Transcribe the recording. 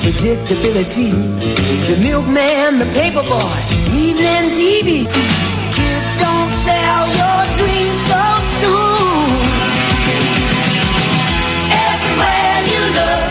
predictability. The milkman, the paperboy, evening TV. Kid, don't sell your dreams so soon. Everywhere you look,